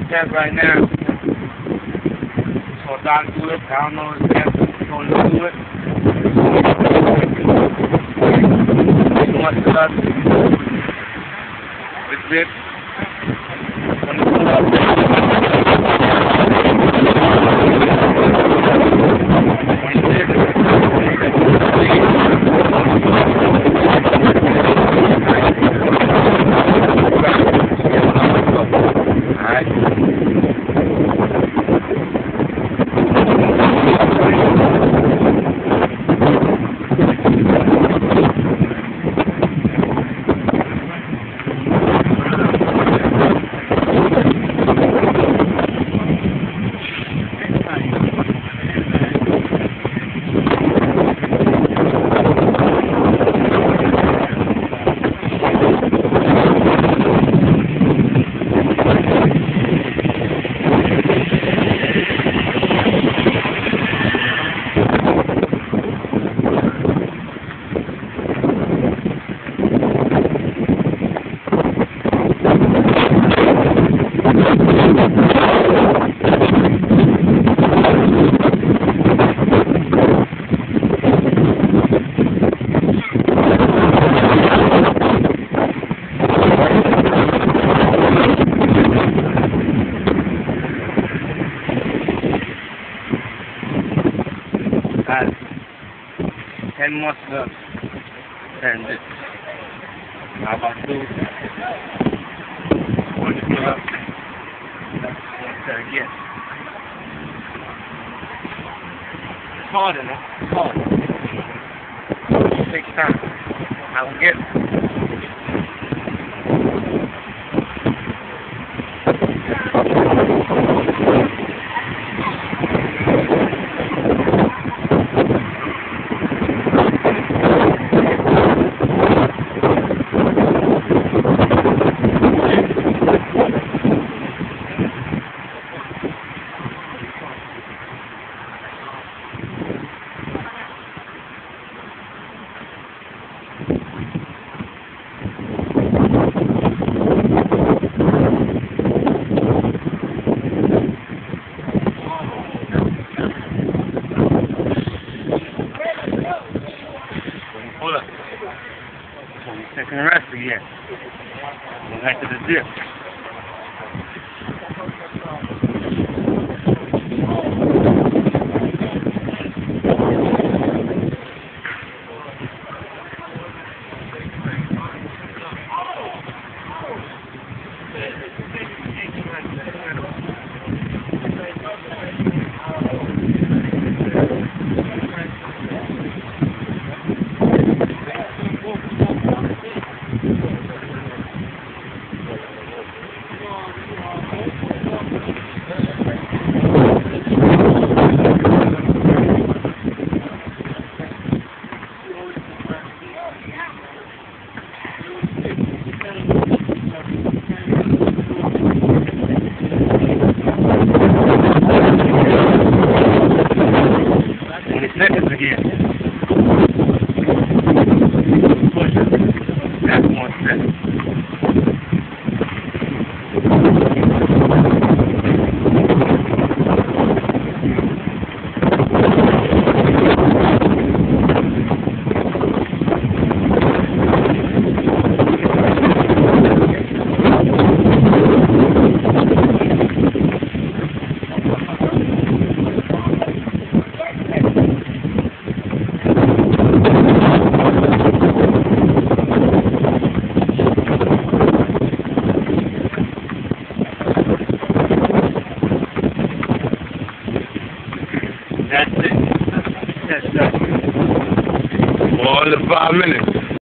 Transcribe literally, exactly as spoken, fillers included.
test right now. So Doc do it. I don't know if that's going to do it. Too much stuff. It's it. When it's put up. Got ten more stuff. And this. How about two? One to put up. One to again. It's hard enough. It's hard. It takes time. I will get it. Hold up. So we're taking a rest again. We're back to the dip. Seconds again. Push it. That's one second. That's it. That's it. All in five minutes.